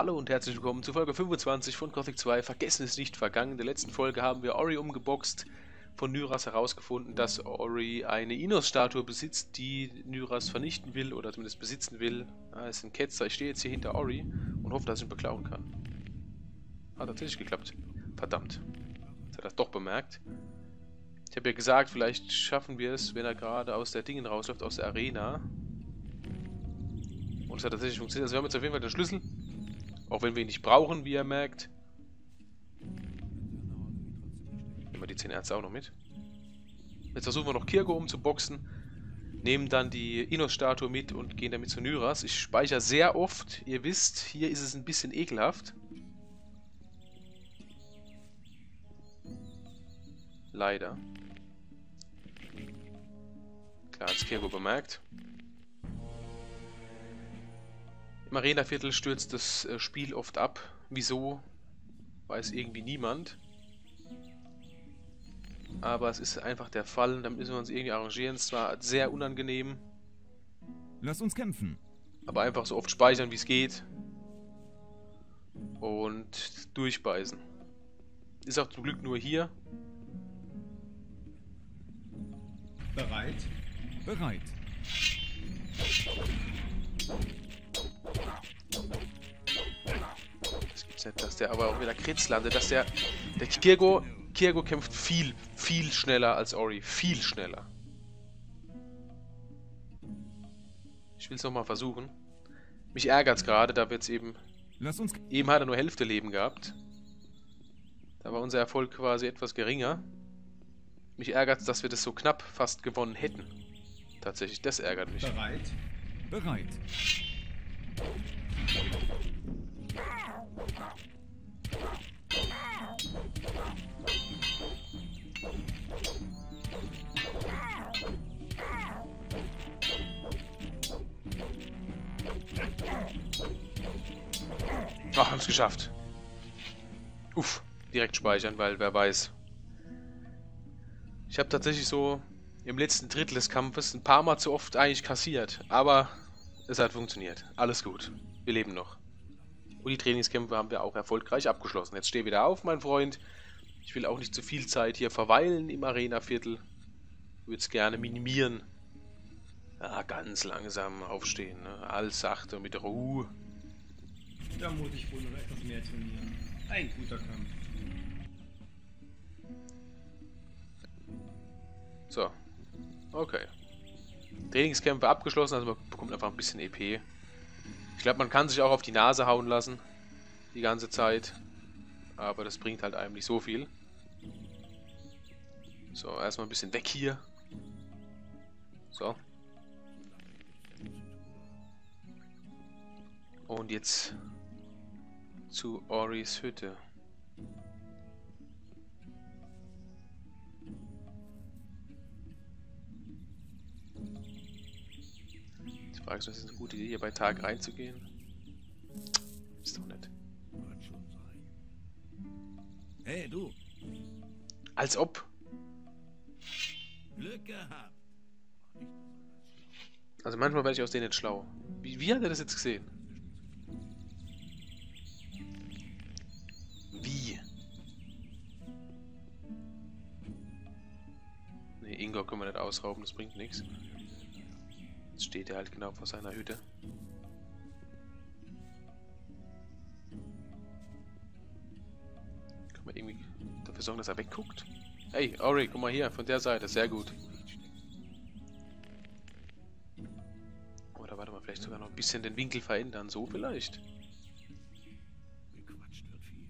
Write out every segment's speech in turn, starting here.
Hallo und herzlich willkommen zu Folge 25 von Gothic 2. Vergessen ist nicht vergangen. In der letzten Folge haben wir Ori umgeboxt, von Nyras herausgefunden, dass Ori eine Inos-Statue besitzt, die Nyras vernichten will oder zumindest besitzen will. Er ist ein Ketzer. Ich stehe jetzt hier hinter Ori und hoffe, dass ich ihn beklauen kann. Hat tatsächlich geklappt. Verdammt. Jetzt hat er das doch bemerkt. Ich habe ja gesagt, vielleicht schaffen wir es, wenn er gerade aus der Dingen rausläuft, aus der Arena. Und es hat tatsächlich funktioniert. Also wir haben jetzt auf jeden Fall den Schlüssel. Auch wenn wir ihn nicht brauchen, wie ihr merkt. Nehmen wir die 10 Ärzte auch noch mit. Jetzt versuchen wir noch Kirko umzuboxen. Nehmen dann die Inos-Statue mit und gehen damit zu Nyras. Ich speichere sehr oft. Ihr wisst, hier ist es ein bisschen ekelhaft. Leider. Klar, hat es Kirko bemerkt. Im Arena-Viertel stürzt das Spiel oft ab. Wieso? Weiß irgendwie niemand. Aber es ist einfach der Fall. Da müssen wir uns irgendwie arrangieren. Es war sehr unangenehm. Lass uns kämpfen. Aber einfach so oft speichern, wie es geht. Und durchbeißen. Ist auch zum Glück nur hier. Bereit? Bereit. Das gibt's nicht, dass der aber auch wieder Kritz landet, dass der Kirko kämpft viel schneller als Ori. Viel schneller. Ich will es nochmal versuchen. Mich ärgert es gerade, da wir jetzt eben... Eben hat er nur Hälfte Leben gehabt. Da war unser Erfolg quasi etwas geringer. Mich ärgert es, dass wir das so knapp fast gewonnen hätten. Tatsächlich, das ärgert mich. Bereit? Bereit. Ach, haben es geschafft. Uff, direkt speichern, weil wer weiß. Ich habe tatsächlich so im letzten Drittel des Kampfes ein paar Mal zu oft eigentlich kassiert. Aber es hat funktioniert. Alles gut. Wir leben noch. Und die Trainingskämpfe haben wir auch erfolgreich abgeschlossen. Jetzt steh wieder auf, mein Freund. Ich will auch nicht zu viel Zeit hier verweilen im Arena-Viertel. Ich würde es gerne minimieren. Ja, ganz langsam aufstehen. Ne? Alles sachte mit Ruhe. Da muss ich wohl noch etwas mehr trainieren. Ein guter Kampf. So. Okay. Trainingskämpfe abgeschlossen, also man bekommt einfach ein bisschen EP. Ich glaube, man kann sich auch auf die Nase hauen lassen. Die ganze Zeit. Aber das bringt halt einem nicht so viel. So, erstmal ein bisschen weg hier. So. Und jetzt zu Oris Hütte. Ich frage mich, ist es eine gute Idee, hier bei Tag reinzugehen? Ist doch nicht. Hey, du. Als ob. Glück gehabt. Also manchmal werde ich aus denen nicht schlau. Wie hat er das jetzt gesehen? Wie? Ne, Ingor können wir nicht ausrauben, das bringt nichts. Jetzt steht er halt genau vor seiner Hütte. Können wir irgendwie dafür sorgen, dass er wegguckt? Hey, Ori, guck mal hier, von der Seite, sehr gut. Oder warte mal, vielleicht sogar noch ein bisschen den Winkel verändern, so vielleicht. Gequatscht wird viel.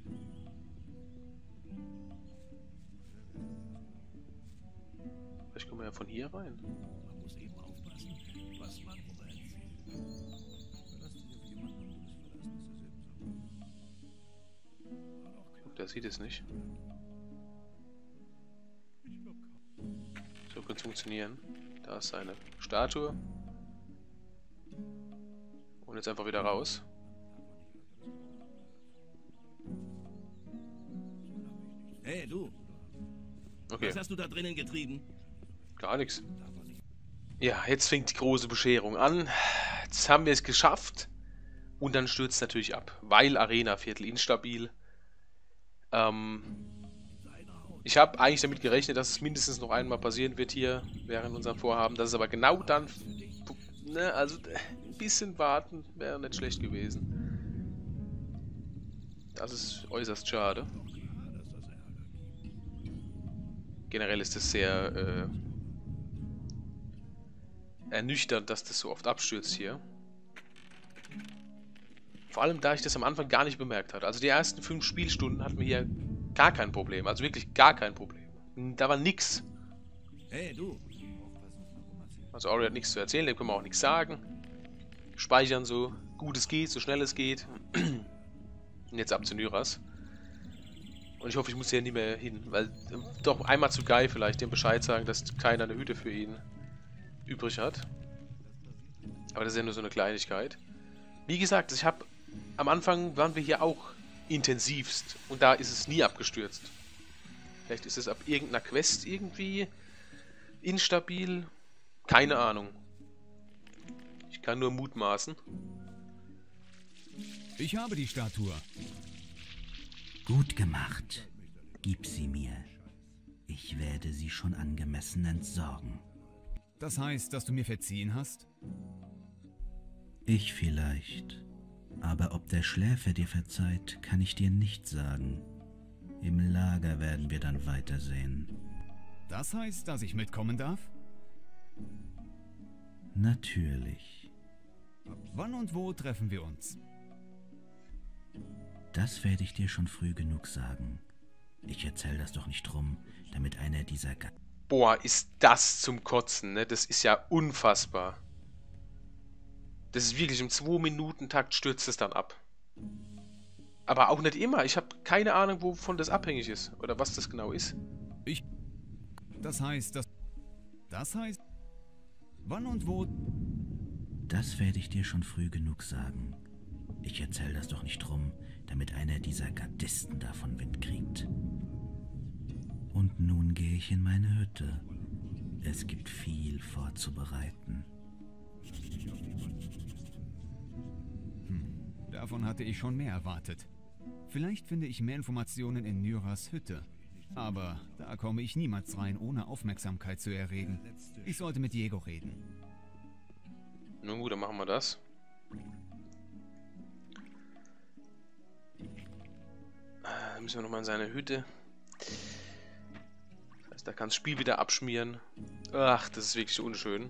Vielleicht kommen wir ja von hier rein. Man muss eben aufpassen, was man worüber erzählt. Verlass dich auf jemanden und du bist verlassen, Der sieht es nicht. So könnte es funktionieren. Da ist seine Statue. Und jetzt einfach wieder raus. Hey, du. Okay, Was hast du da drinnen getrieben? gar nichts. Ja, jetzt fängt die große Bescherung an. Jetzt haben wir es geschafft. Und dann stürzt es natürlich ab, weil Arena-Viertel instabil. Ich habe eigentlich damit gerechnet, dass es mindestens noch einmal passieren wird hier während unserem Vorhaben. Das ist aber genau dann... Ne, also ein bisschen warten wäre nicht schlecht gewesen. Das ist äußerst schade. Generell ist es sehr ernüchternd, dass das so oft abstürzt hier. Vor allem, da ich das am Anfang gar nicht bemerkt hatte. Also die ersten 5 Spielstunden hatten wir hier gar kein Problem. Also wirklich gar kein Problem. Da war nix. Hey, du. Also Ori hat nichts zu erzählen, dem können wir auch nichts sagen. Speichern so gut es geht, so schnell es geht. Und jetzt ab zu Nyras. Und ich hoffe, ich muss hier nie mehr hin. Weil doch einmal zu Guy vielleicht dem Bescheid sagen, dass keiner eine Hütte für ihn übrig hat. Aber das ist ja nur so eine Kleinigkeit. Wie gesagt, ich habe am Anfang waren wir hier auch intensivst und da ist es nie abgestürzt. Vielleicht ist es ab irgendeiner Quest irgendwie instabil. Keine Ahnung. Ich kann nur mutmaßen. Ich habe die Statue. Gut gemacht. Gib sie mir. Ich werde sie schon angemessen entsorgen. Das heißt, dass du mir verziehen hast? Ich vielleicht. Aber ob der Schläfer dir verzeiht, kann ich dir nicht sagen. Im Lager werden wir dann weitersehen. Das heißt, dass ich mitkommen darf? Natürlich. Wann und wo treffen wir uns? Das werde ich dir schon früh genug sagen. Ich erzähl das doch nicht rum, damit einer dieser... Boah, ist das zum Kotzen, ne? Das ist ja unfassbar. Das ist wirklich im 2-Minuten-Takt stürzt es dann ab. Aber auch nicht immer. Ich habe keine Ahnung, wovon das abhängig ist. Oder was das genau ist. Das heißt, dass... Das heißt... Wann und wo... Das werde ich dir schon früh genug sagen. Ich erzähl das doch nicht rum, damit einer dieser Gardisten davon Wind kriegt. Und nun gehe ich in meine Hütte. Es gibt viel vorzubereiten. Davon hatte ich schon mehr erwartet. Vielleicht finde ich mehr Informationen in Nyras Hütte. Aber da komme ich niemals rein, ohne Aufmerksamkeit zu erregen. Ich sollte mit Diego reden. Nun gut, dann machen wir das. Dann müssen wir nochmal in seine Hütte. Das heißt, da kann das Spiel wieder abschmieren. Ach, das ist wirklich unschön.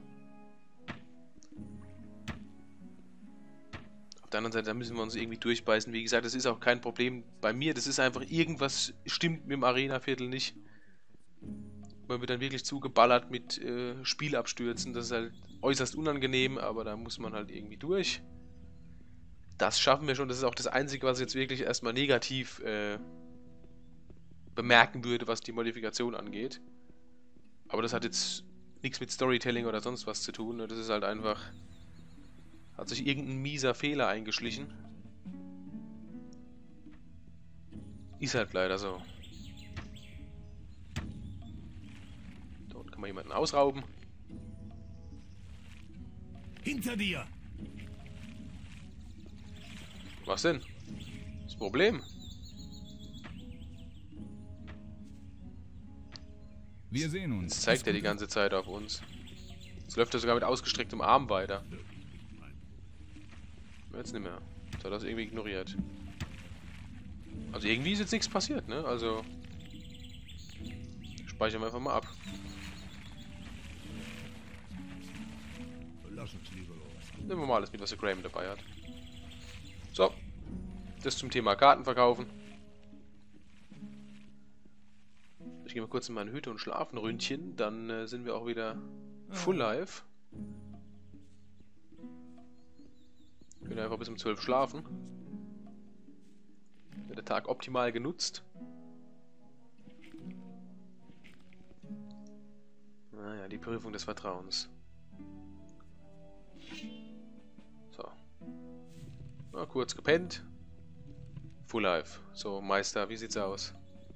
Auf der anderen Seite, da müssen wir uns irgendwie durchbeißen. Wie gesagt, das ist auch kein Problem bei mir. Das ist einfach, irgendwas stimmt mit dem Arena-Viertel nicht. Man wird dann wirklich zugeballert mit Spielabstürzen. Das ist halt äußerst unangenehm, aber da muss man halt irgendwie durch. Das schaffen wir schon. Das ist auch das Einzige, was ich jetzt wirklich erstmal negativ bemerken würde, was die Modifikation angeht. Aber das hat jetzt nichts mit Storytelling oder sonst was zu tun. Das ist halt einfach... Hat sich irgendein mieser Fehler eingeschlichen. Ist halt leider so. Dort kann man jemanden ausrauben. Hinter dir! Was denn? Das Problem? Wir sehen uns. Jetzt zeigt er die ganze Zeit auf uns. Jetzt läuft er sogar mit ausgestrecktem Arm weiter. Jetzt nicht mehr. Jetzt hat er das irgendwie ignoriert. Also irgendwie ist jetzt nichts passiert, ne? Also... Speichern wir einfach mal ab. Lass uns lieber los. Nehmen wir mal alles mit, was der Graham dabei hat. So. Das zum Thema Karten verkaufen. Ich gehe mal kurz in meine Hütte und schlafe ein Ründchen. Dann sind wir auch wieder full live. Können einfach bis um 12 schlafen. Wird der Tag optimal genutzt. Naja, die Prüfung des Vertrauens. So. Mal kurz gepennt. Full life. So, Meister, wie sieht's aus?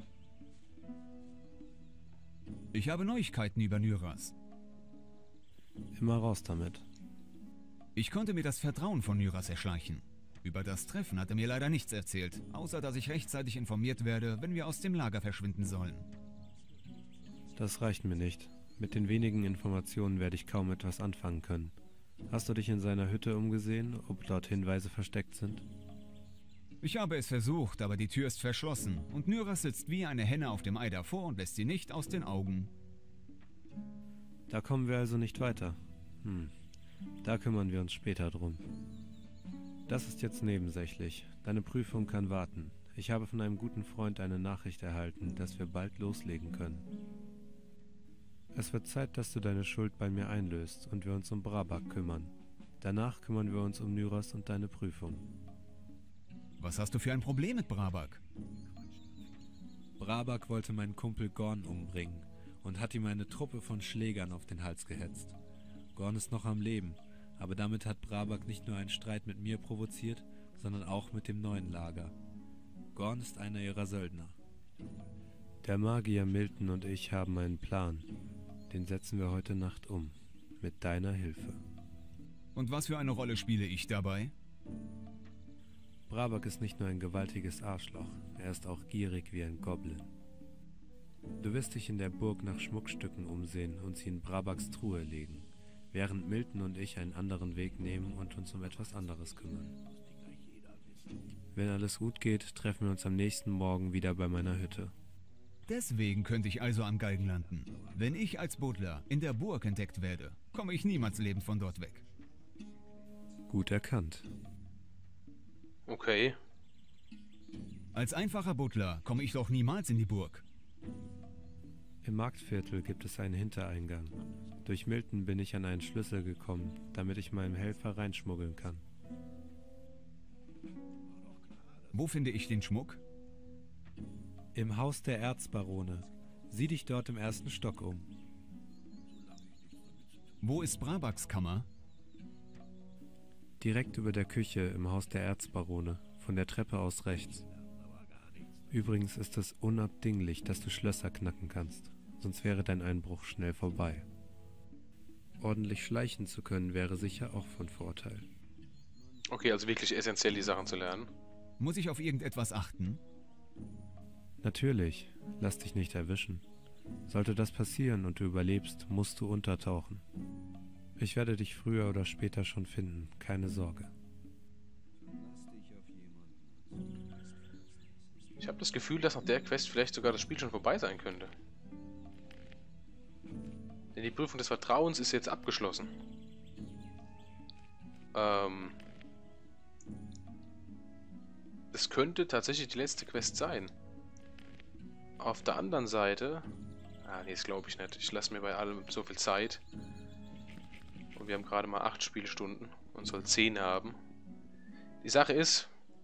Ich habe Neuigkeiten über Nyras. Immer raus damit. Ich konnte mir das Vertrauen von Nyras erschleichen. Über das Treffen hat er mir leider nichts erzählt, außer dass ich rechtzeitig informiert werde, wenn wir aus dem Lager verschwinden sollen. Das reicht mir nicht. Mit den wenigen Informationen werde ich kaum etwas anfangen können. Hast du dich in seiner Hütte umgesehen, ob dort Hinweise versteckt sind? Ich habe es versucht, aber die Tür ist verschlossen und Nyras sitzt wie eine Henne auf dem Ei davor und lässt sie nicht aus den Augen. Da kommen wir also nicht weiter. Da kümmern wir uns später drum. Das ist jetzt nebensächlich. Deine Prüfung kann warten. Ich habe von einem guten Freund eine Nachricht erhalten, dass wir bald loslegen können. Es wird Zeit, dass du deine Schuld bei mir einlöst und wir uns um Brabak kümmern. Danach kümmern wir uns um Nyras und deine Prüfung. Was hast du für ein Problem mit Brabak? Brabak wollte meinen Kumpel Gorn umbringen und hat ihm eine Truppe von Schlägern auf den Hals gehetzt. Gorn ist noch am Leben, aber damit hat Brabak nicht nur einen Streit mit mir provoziert, sondern auch mit dem neuen Lager. Gorn ist einer ihrer Söldner. Der Magier Milton und ich haben einen Plan. Den setzen wir heute Nacht um. Mit deiner Hilfe. Und was für eine Rolle spiele ich dabei? Brabak ist nicht nur ein gewaltiges Arschloch, er ist auch gierig wie ein Goblin. Du wirst dich in der Burg nach Schmuckstücken umsehen und sie in Brabaks Truhe legen, während Milton und ich einen anderen Weg nehmen und uns um etwas anderes kümmern. Wenn alles gut geht, treffen wir uns am nächsten Morgen wieder bei meiner Hütte. Deswegen könnte ich also am Galgen landen. Wenn ich als Buddler in der Burg entdeckt werde, komme ich niemals lebend von dort weg. Gut erkannt. Okay. Als einfacher Butler komme ich doch niemals in die Burg. Im Marktviertel gibt es einen Hintereingang. Durch Milton bin ich an einen Schlüssel gekommen, damit ich meinem Helfer reinschmuggeln kann. Wo finde ich den Schmuck? Im Haus der Erzbarone. Sieh dich dort im ersten Stock um. Wo ist Brabaks Kammer? Direkt über der Küche im Haus der Erzbarone, von der Treppe aus rechts. Übrigens ist es unabdinglich, dass du Schlösser knacken kannst, sonst wäre dein Einbruch schnell vorbei. Ordentlich schleichen zu können wäre sicher auch von Vorteil. Okay, also wirklich essentiell die Sachen zu lernen. Muss ich auf irgendetwas achten? Natürlich, lass dich nicht erwischen. Sollte das passieren und du überlebst, musst du untertauchen. Ich werde dich früher oder später schon finden, keine Sorge. Ich habe das Gefühl, dass nach der Quest vielleicht sogar das Spiel schon vorbei sein könnte. Denn die Prüfung des Vertrauens ist jetzt abgeschlossen. Das könnte tatsächlich die letzte Quest sein. Auf der anderen Seite... nee, das glaube ich nicht. Ich lasse mir bei allem so viel Zeit. Und wir haben gerade mal 8 Spielstunden und soll 10 haben. Die Sache ist...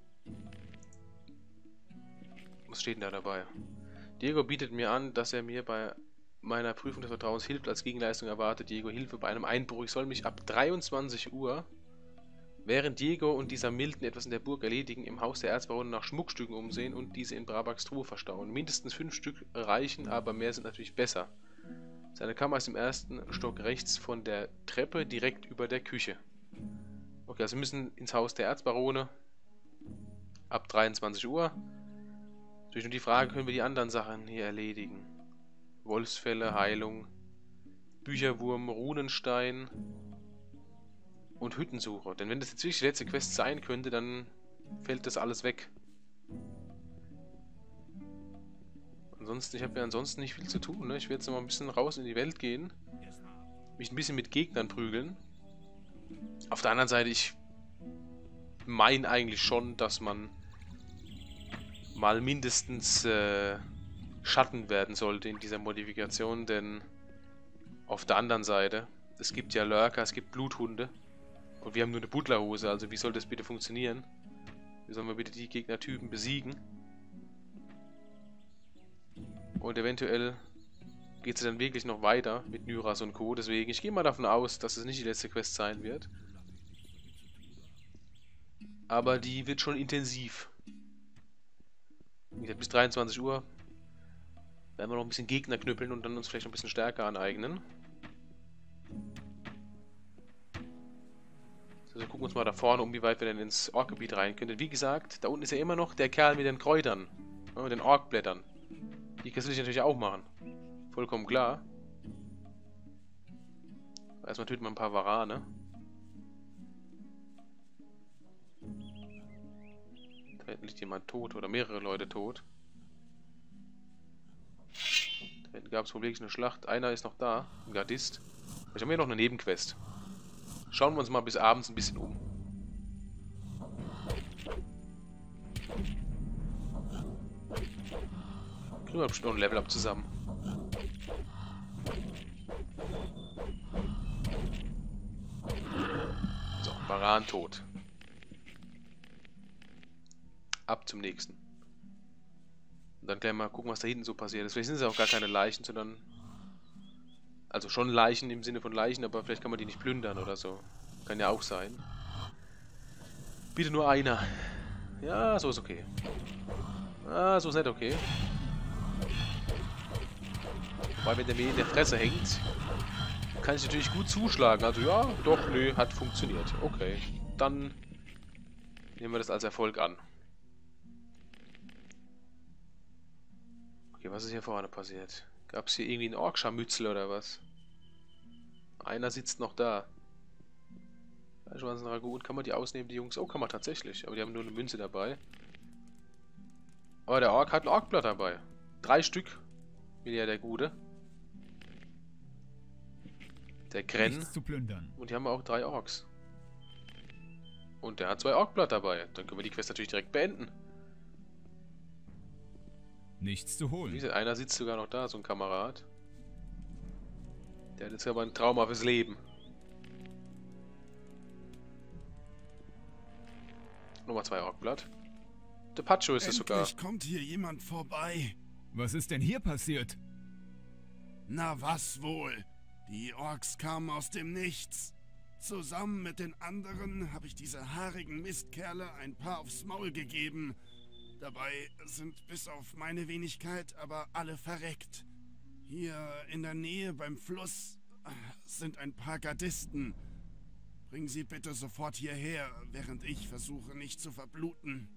Was steht denn da dabei? Diego bietet mir an, dass er mir bei meiner Prüfung des Vertrauens hilft. Als Gegenleistung erwartet Diego Hilfe bei einem Einbruch. Ich soll mich ab 23 Uhr, während Diego und dieser Milton etwas in der Burg erledigen, im Haus der Erzbarone nach Schmuckstücken umsehen und diese in Brabaks Truhe verstauen. Mindestens 5 Stück reichen, aber mehr sind natürlich besser. Seine Kammer ist im ersten Stock rechts von der Treppe, direkt über der Küche. Okay, also wir müssen ins Haus der Erzbarone ab 23 Uhr. Durch nur die Frage, können wir die anderen Sachen hier erledigen. Wolfsfälle, Heilung, Bücherwurm, Runenstein und Hüttensuche. Denn wenn das jetzt wirklich die letzte Quest sein könnte, dann fällt das alles weg. Ansonsten, ich habe ja ansonsten nicht viel zu tun. Ne? Ich werde jetzt noch mal ein bisschen raus in die Welt gehen. Mich ein bisschen mit Gegnern prügeln. Auf der anderen Seite, ich meine eigentlich schon, dass man mal mindestens Schatten werden sollte in dieser Modifikation, denn auf der anderen Seite, es gibt ja Lurker, es gibt Bluthunde und wir haben nur eine Butlerhose, also wie soll das bitte funktionieren? Wie sollen wir bitte die Gegnertypen besiegen? Und eventuell geht es dann wirklich noch weiter mit Nyras und Co. Deswegen, ich gehe mal davon aus, dass es nicht die letzte Quest sein wird. Aber die wird schon intensiv. Wie gesagt, bis 23 Uhr werden wir noch ein bisschen Gegner knüppeln und dann uns vielleicht noch ein bisschen stärker aneignen. Also gucken wir uns mal da vorne um, wie weit wir denn ins Orkgebiet rein können. Wie gesagt, da unten ist ja immer noch der Kerl mit den Kräutern. Ja, mit den Orkblättern. Die will ich natürlich auch machen. Vollkommen klar. Erstmal töten wir ein paar Varane. Da hinten liegt jemand tot oder mehrere Leute tot. Da hinten gab es wohl wirklich eine Schlacht. Einer ist noch da, ein Gardist. Vielleicht haben wir noch eine Nebenquest. Schauen wir uns mal bis abends ein bisschen um. Kriegen wir bestimmt noch ein Level-Up zusammen. So, Varan tot. Ab zum nächsten. Und dann gleich mal gucken, was da hinten so passiert ist. Vielleicht sind es auch gar keine Leichen, sondern... Also schon Leichen im Sinne von Leichen, aber vielleicht kann man die nicht plündern oder so. Kann ja auch sein. Bitte nur einer. Ja, so ist okay. Ah, so ist nicht okay. Wobei, wenn der mir in der Fresse hängt, kann ich natürlich gut zuschlagen. Also ja, doch, nö, hat funktioniert. Okay, dann nehmen wir das als Erfolg an. Okay, was ist hier vorne passiert? Gab es hier irgendwie einen Orkscharmützel oder was? Einer sitzt noch da. Gut, kann man die ausnehmen, die Jungs? Oh, kann man tatsächlich. Aber die haben nur eine Münze dabei. Aber der Ork hat ein Orkblatt dabei. 3 Stück. Wie der Gute. Der Grenn. Nichts zu plündern. Und die haben auch 3 Orks. Und der hat 2 Orkblatt dabei. Dann können wir die Quest natürlich direkt beenden. Nichts zu Wie holen. gesagt, einer sitzt sogar noch da, so ein Kamerad. Der hat jetzt aber ein Trauma fürs Leben. Nochmal 2 Orkblatt. Der Pacho ist es sogar. Endlich kommt hier jemand vorbei. Was ist denn hier passiert? Na was wohl? Die Orks kamen aus dem Nichts. Zusammen mit den anderen habe ich diese haarigen Mistkerle ein paar aufs Maul gegeben. Dabei sind bis auf meine Wenigkeit aber alle verreckt. Hier in der Nähe beim Fluss sind ein paar Gardisten. Bring sie bitte sofort hierher, während ich versuche, nicht zu verbluten.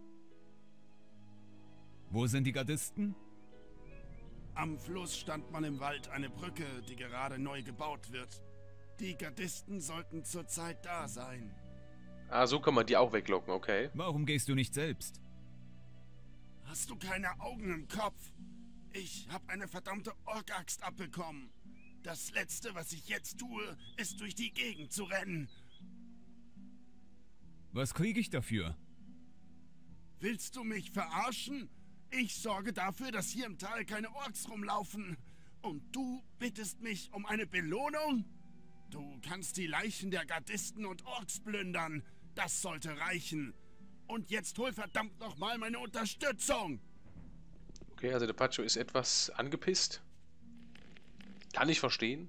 Wo sind die Gardisten? Am Fluss stand man im Wald eine Brücke, die gerade neu gebaut wird. Die Gardisten sollten zurzeit da sein. Ah, so kann man die auch weglocken, okay. Warum gehst du nicht selbst? Hast du keine Augen im Kopf? Ich habe eine verdammte Orkaxt abbekommen. Das Letzte, was ich jetzt tue, ist durch die Gegend zu rennen. Was kriege ich dafür? Willst du mich verarschen? Ich sorge dafür, dass hier im Tal keine Orks rumlaufen. Und du bittest mich um eine Belohnung? Du kannst die Leichen der Gardisten und Orks plündern. Das sollte reichen. Und jetzt hol verdammt nochmal meine Unterstützung. Okay, also der Pacho ist etwas angepisst. Kann ich verstehen.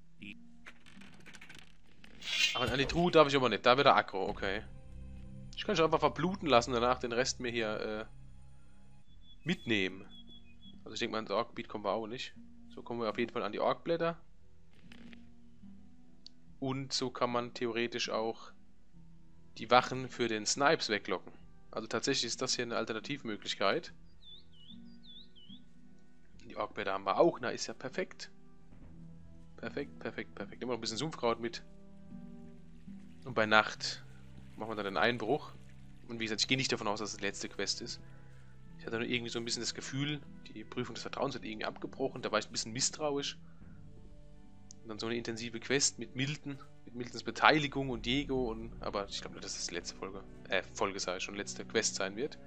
Aber an die Truhe darf ich aber nicht. Da wird er aggro, okay. Ich kann schon einfach verbluten lassen, danach den Rest mir hier mitnehmen. Also ich denke mal, ins Orkgebiet kommen wir auch nicht. So kommen wir auf jeden Fall an die Orkblätter. Und so kann man theoretisch auch die Wachen für den Snipes weglocken. Also tatsächlich ist das hier eine Alternativmöglichkeit. Die Orkblätter haben wir auch. Na, ist ja perfekt. Perfekt, perfekt, perfekt. Nehmen wir noch ein bisschen Sumpfkraut mit. Und bei Nacht machen wir dann den Einbruch. Und wie gesagt, ich gehe nicht davon aus, dass es die letzte Quest ist. Ich hatte nur irgendwie so ein bisschen das Gefühl, die Prüfung des Vertrauens hat irgendwie abgebrochen. Da war ich ein bisschen misstrauisch. Und dann so eine intensive Quest mit Milton. Mit Miltons Beteiligung und Diego. Aber ich glaube nicht, dass das die letzte Folge sei, schon letzte Quest sein wird.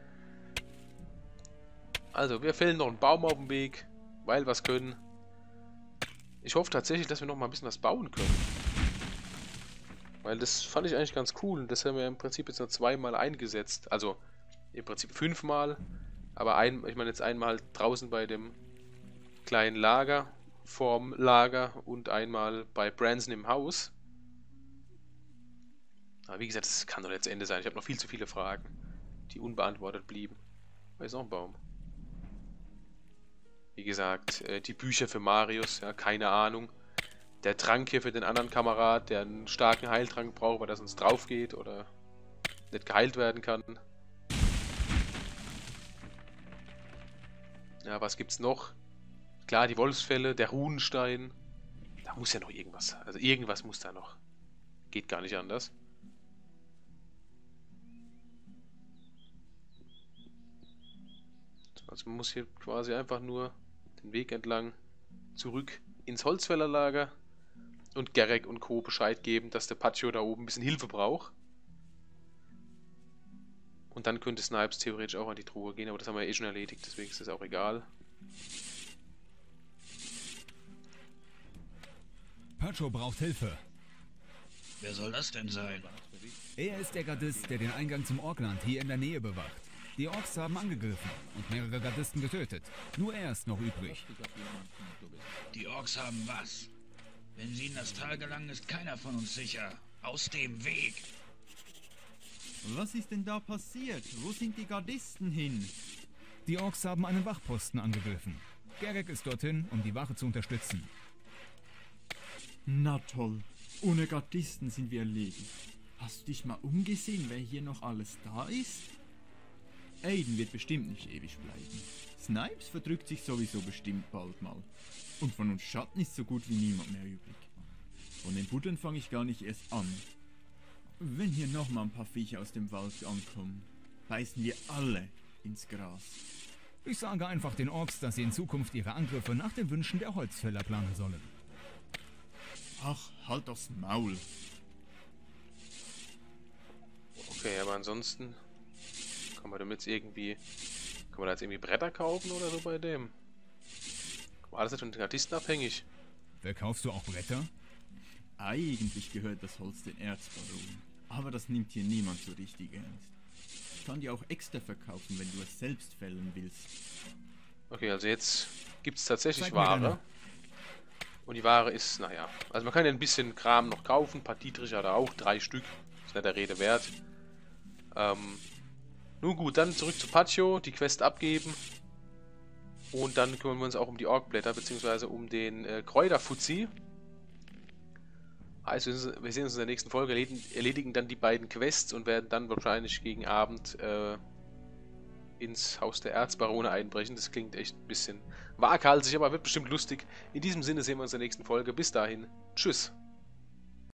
Also, wir fällen noch einen Baum auf dem Weg, weil wir es können. Ich hoffe tatsächlich, dass wir noch mal ein bisschen was bauen können. Weil das fand ich eigentlich ganz cool. Und das haben wir im Prinzip jetzt nur 2-mal eingesetzt. Also im Prinzip 5-mal. Aber ich meine jetzt einmal draußen bei dem kleinen Lager, vorm Lager und einmal bei Branson im Haus. Aber wie gesagt, das kann doch jetzt Ende sein. Ich habe noch viel zu viele Fragen, die unbeantwortet blieben. Da ist noch ein Baum. Wie gesagt, die Bücher für Marius, ja, keine Ahnung. der Trank hier für den anderen Kamerad, der einen starken Heiltrank braucht, weil er sonst drauf geht oder nicht geheilt werden kann. Ja, was gibt's noch? Klar, die Wolfsfälle, der Runenstein. Da muss ja noch irgendwas. Also irgendwas muss da noch. Geht gar nicht anders. Also man muss hier quasi einfach nur den Weg entlang zurück ins Holzfällerlager und Garrick und Co. Bescheid geben, dass der Paccio da oben ein bisschen Hilfe braucht. Und dann könnte Snipes theoretisch auch an die Truhe gehen, aber das haben wir ja eh schon erledigt, deswegen ist das auch egal. Paccio braucht Hilfe. Wer soll das denn sein? Er ist der Gardist, der den Eingang zum Orkland hier in der Nähe bewacht. Die Orks haben angegriffen und mehrere Gardisten getötet. Nur er ist noch übrig. Die Orks haben was? Wenn sie in das Tal gelangen, ist keiner von uns sicher. Aus dem Weg! Was ist denn da passiert? Wo sind die Gardisten hin? Die Orks haben einen Wachposten angegriffen. Garrick ist dorthin, um die Wache zu unterstützen. Na toll. Ohne Gardisten sind wir erledigt. Hast du dich mal umgesehen, wer hier noch alles da ist? Aiden wird bestimmt nicht ewig bleiben. Snipes verdrückt sich sowieso bestimmt bald mal. Und von uns Schatten ist so gut wie niemand mehr übrig. Von den Buddern fange ich gar nicht erst an. Wenn hier nochmal ein paar Viecher aus dem Wald ankommen, beißen wir alle ins Gras. Ich sage einfach den Orks, dass sie in Zukunft ihre Angriffe nach den Wünschen der Holzfäller planen sollen. Ach, halt das Maul. Okay, aber ansonsten kann man damit irgendwie... Kann man da jetzt irgendwie Bretter kaufen oder so bei dem? War alles nicht von den Gardisten abhängig? Verkaufst du auch Bretter? Eigentlich gehört das Holz den Erzbaronen, aber das nimmt hier niemand so richtig ernst. Ich kann dir auch extra verkaufen, wenn du es selbst fällen willst. Okay, also jetzt gibt es tatsächlich Zeig mir Ware. deine. Und die Ware ist, naja, also man kann ja ein bisschen Kram noch kaufen. Ein paar Dietrich hat er auch, 3 Stück. Ist nicht der Rede wert. Nun gut, dann zurück zu Paccio, die Quest abgeben. Und dann kümmern wir uns auch um die Orkblätter, beziehungsweise um den Kräuterfuzzi. Also wir sehen uns in der nächsten Folge, erledigen dann die beiden Quests und werden dann wahrscheinlich gegen Abend ins Haus der Erzbarone einbrechen. Das klingt echt ein bisschen waghalsig, aber wird bestimmt lustig. In diesem Sinne sehen wir uns in der nächsten Folge. Bis dahin, tschüss.